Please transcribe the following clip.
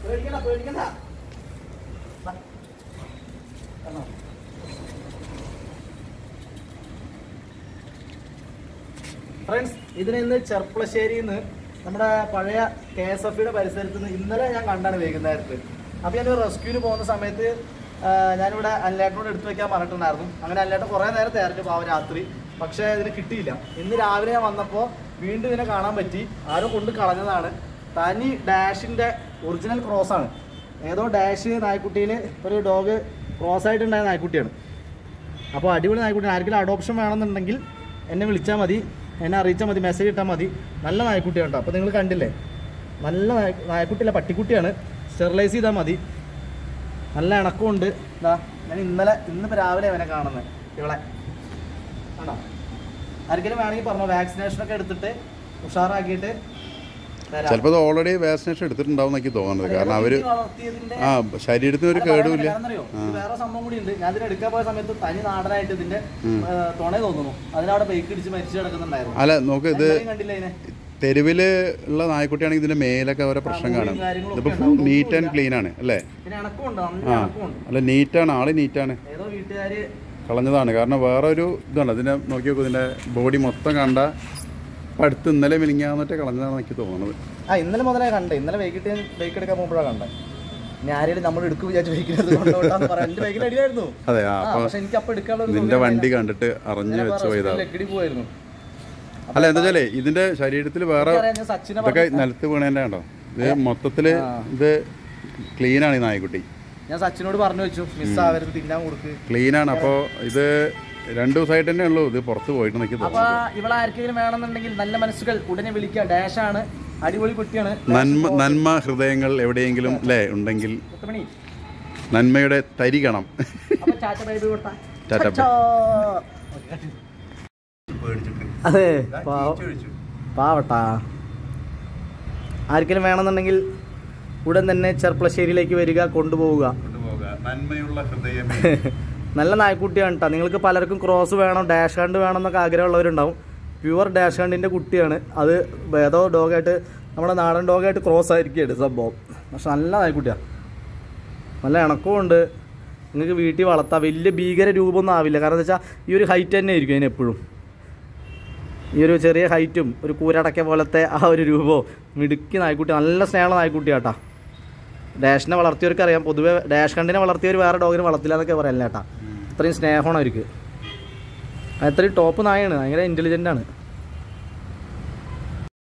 Friends, ഇതിന് ചെർപ്പളശ്ശേരിയിൽ നിന്ന് നമ്മുടെ പഴയ KSF പരിസരത്ത് നിന്ന് ഇന്നലെ ഞാൻ കണ്ടാണ് വൈകുന്നേരത്ത്. അപ്പോൾ ഞാനൊരു റെസ്ക്യൂവിന് പോകുന്ന സമയത്ത് ഞാനിവിടെ അനിലേട്ടനോട് എടുത്തു വയ്ക്കാൻ പറഞ്ഞിട്ടുണ്ടായിരുന്നു. അങ്ങനെ അനിലേട്ടൻ കുറേ നേരം തേരഞ്ഞു പോകാൻ രാത്രി, പക്ഷേ ഇതിന് കിട്ടിയില്ല. ഇന്ന് രാവിലെ ഞാൻ വന്നപ്പോൾ വീണ്ടും ഇതിനെ കാണാൻ പറ്റി. ആരോ കൊണ്ട് കളഞ്ഞതാണ്. തനി ഡാഷിൻ്റെ ഒറിജിനൽ ക്രോസാണ്. ഏതോ ഡാഷ് നായ്ക്കുട്ടിയിൽ ഒരു ഡോഗ് ക്രോസ് ആയിട്ടുണ്ടായ നായ്ക്കുട്ടിയാണ്. അപ്പോൾ അടിപൊളി നായ്ക്കുട്ടിയാണ്. ആർക്കെങ്കിലും അഡോപ്ഷൻ വേണമെന്നുണ്ടെങ്കിൽ എന്നെ വിളിച്ചാൽ മതി, എന്നെ അറിയിച്ചാൽ മതി, മെസ്സേജ് ഇട്ടാൽ മതി. നല്ല നായ്ക്കുട്ടിയാണ് കേട്ടോ. അപ്പോൾ നിങ്ങൾ കണ്ടില്ലേ, നല്ല നായ്ക്കുട്ടിയല്ല, പട്ടിക്കുട്ടിയാണ്. സ്റ്റെറിലൈസ് ചെയ്താൽ മതി. നല്ല ഇണക്കമുണ്ട്. ഇതാ ഞാൻ ഇന്നിപ്പോൾ രാവിലെ അവനെ കാണുന്നത്. ഇവളെ ആണോ? ആർക്കെങ്കിലും വേണമെങ്കിൽ പറഞ്ഞോ, വാക്സിനേഷനൊക്കെ എടുത്തിട്ട് ഉഷാറാക്കിയിട്ട്. ചിലപ്പോൾ ഓൾറെഡി വാക്സിനേഷൻ എടുത്തിട്ടുണ്ടാവും എനിക്ക് തോന്നുന്നത്. കാരണം അവര് ശരീരത്തിന് ഒരു കേടുമില്ല. വേറെ സംഭവം കൂടി ഉണ്ട്. ഞാൻ ഇതിന് എടുക്കാൻ പോയ സമയത്ത് തനി നാടനായിട്ട് ഇതിന്റെ തുണ തോന്നുന്നു. അതിനവിടെ ബൈക്ക് ഇടിച്ച് മരിച്ചു കിടക്കുന്നുണ്ടായിരുന്നു. അല്ല നോക്ക്, ഇത് കണ്ടില്ല അതിനെ. തെരുവില് ഉള്ള നായ്ക്കുട്ടിയാണെങ്കിൽ ഇതിന്റെ മേലൊക്കെ ഓരോ പ്രശ്നം കാണാം. ഇതിപ്പോ ഫുൾ നീറ്റ് ആൻഡ് ക്ലീൻ ആണ് അല്ലേ? അല്ല, നീറ്റാണ്, ആള് നീറ്റാണ്. കളഞ്ഞതാണ്. കാരണം വേറെ ഒരു ഇതാണ്. ഇതിനെ നോക്കി നോക്കൂ, ഇതിന്റെ ബോഡി മൊത്തം കണ്ട അടുത്ത് ഇന്നലെ മിനിങ്ങാന്നിട്ട് കളഞ്ഞതാണെന്ന് എനിക്ക് തോന്നുന്നത്. ഇന്നലെ മുതലേ കണ്ടേ. ഇന്നലെ വൈകിട്ട് ബൈക്ക് എടുക്കാൻ പോകുമ്പോഴാണ് കണ്ടത്. ഞാൻ ആരെയും നമ്മൾ എടുക്കും വിചാരിച്ചു ബൈക്കിനകത്ത് കൊണ്ടുപോകാന്ന് പറയാം. എന്റെ ബൈക്കിൽ അടിയായിരുന്നു. അതെ, പക്ഷെ എനിക്ക് അപ്പൊ എടുക്കാനുള്ള നിന്റെ വണ്ടി കണ്ടിട്ട് അറിഞ്ഞു വെച്ച് പോയതാണ്. പോയിരുന്നു. അല്ല, എന്താ വെച്ചാലേ ഇതിന്റെ ശരീരത്തിൽ വേറെ ഇതൊക്കെ നിലത്ത് വീണേന്റെ കണ്ടോ. ഇത് മൊത്തത്തില് ഇത് ക്ലീനാണ് ഈ നായ്ക്കുട്ടി. ഞാൻ സച്ചിനോട് പറഞ്ഞു വെച്ചു, മിസ് ആവരുത്, തിന്നാൻ കൊടുക്ക്. ക്ലീനാണ്. അപ്പോൾ ഇത് 2 ദിവസമായിട്ട് തന്നെ ഉള്ളൂ ഇത് പുറത്ത് പോയിട്ട് നിൽക്കുന്നത്. അപ്പൊ ഇവിടെ ആർക്കെങ്കിലും വേണമെന്നുണ്ടെങ്കിൽ നല്ല മനസ്സുകൾ ഉടനെ വിളിക്കുക. ഡാഷാണ്, അടിപൊളി കുട്ടിയാണ്. നന്മ ഹൃദയങ്ങൾ എവിടെയെങ്കിലും അല്ലേ ഉണ്ടെങ്കിൽ നന്മയുടെ തരികണം. അതെ, പാവട്ടാ. ആർക്കെങ്കിലും വേണമെന്നുണ്ടെങ്കിൽ ഉടൻ തന്നെ ചെർപ്പളശ്ശേരിയിലേക്ക് വരിക, കൊണ്ടുപോവുക. നന്മയുള്ള ഹൃദയമേ. നല്ല നായ്ക്കുട്ടിയാണ് കേട്ടോ. നിങ്ങൾക്ക് പലർക്കും ക്രോസ് വേണം, ഡാഷ് ഹാൻഡ് വേണം എന്നൊക്കെ ആഗ്രഹമുള്ളവരുണ്ടാവും. പ്യുവർ ഡാഷ് ഹാൻഡിൻ്റെ കുട്ടിയാണ്. അത് ഏതോ ഡോഗായിട്ട്, നമ്മുടെ നാടൻ ഡോഗായിട്ട് ക്രോസ് ആയിരിക്കുകയാണ് സംഭവം. പക്ഷെ നല്ല നായ്ക്കുട്ടിയാണ്, നല്ല ഇണക്കമുണ്ട്. നിങ്ങൾക്ക് വീട്ടിൽ വളർത്താം. വലിയ ഭീകര രൂപമൊന്നും ആവില്ല. കാരണം എന്താ വെച്ചാൽ ഈ ഒരു ഹൈറ്റ് തന്നെ ആയിരിക്കും അതിനെപ്പോഴും. ഈ ഒരു ചെറിയ ഹൈറ്റും ഒരു കൂരടക്ക പോലത്തെ ആ ഒരു രൂപവും. മിടുക്കി നായ്ക്കുട്ടി, നല്ല സ്നേഹമുള്ള നായ്ക്കുട്ടിയാട്ടാ. ഡാഷിനെ വളർത്തിയവർക്ക് അറിയാം. പൊതുവെ ഡാഷ് കണ്ടിനെ വളർത്തിയവർ വേറെ ഡോഗിനെ വളർത്തില്ല എന്നൊക്കെ പറയല്ല കേട്ടാ. അത്രയും സ്നേഹമാണ് അവർക്ക്. അത്രയും ടോപ്പ് നായാണ്. ഭയങ്കര ഇൻ്റലിജൻ്റ് ആണ്.